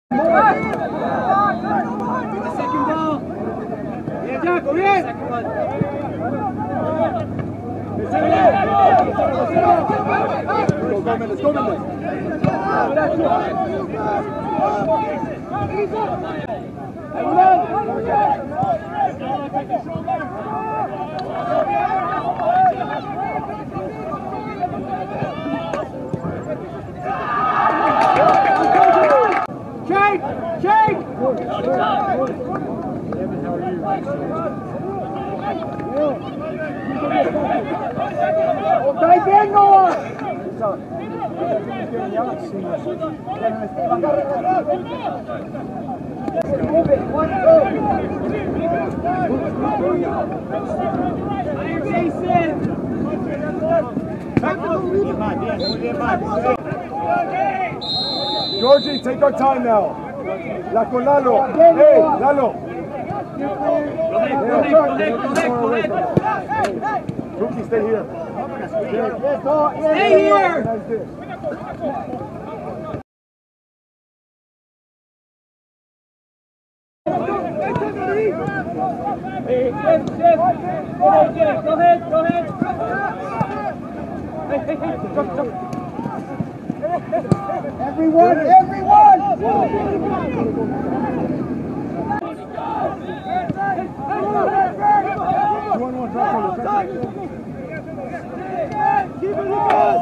second ball. Yeah, Jaco, bien. Let's go, Mendes. Shake! Shake! Okay, bien, Noah! Move it, 1, 2. Georgie, take our time now. La con Lalo. Hey, Lalo. Rookie, stay here. Stay here. Go ahead. Hey, jump. Everyone! Keep it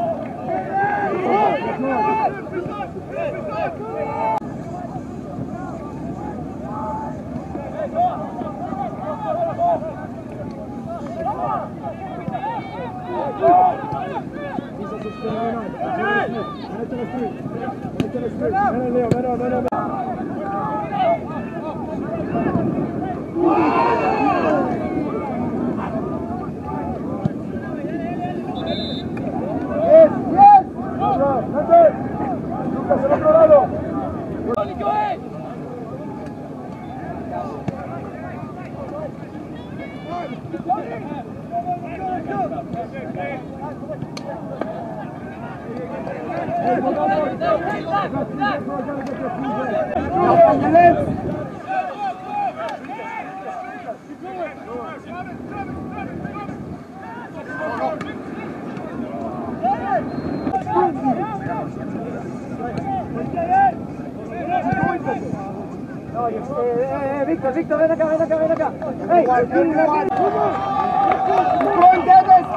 Víctor, ven acá. Hey, keep going, Dennis!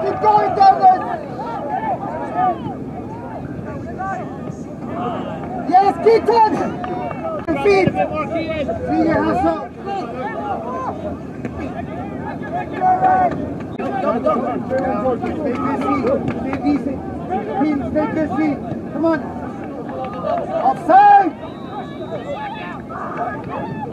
Yes, keep on! Feet! See your hustle! Stay decent. Stay busy. Come on. Offside!